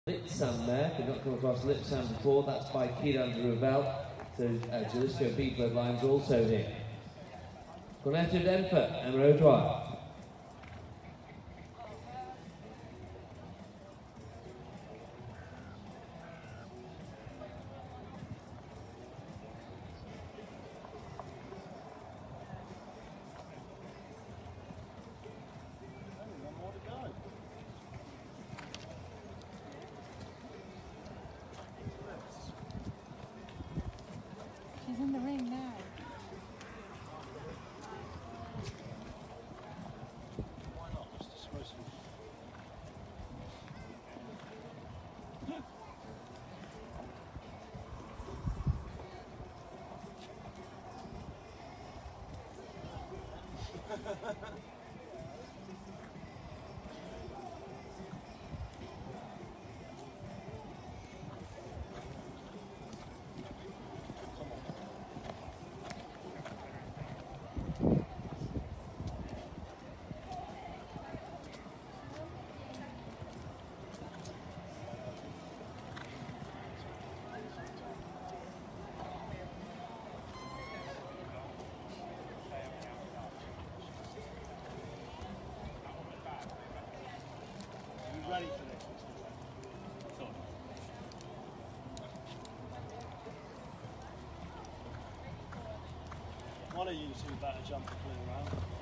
Litsam there. If you've not come across Litsam before, that's by Kieran de Revel. So Jalisco B Bloodlines also here. Connected Denver, Emerald Drive. She's in the ring now. Why not? Just disperse them. Ready for this? One of you two better jump the clear around.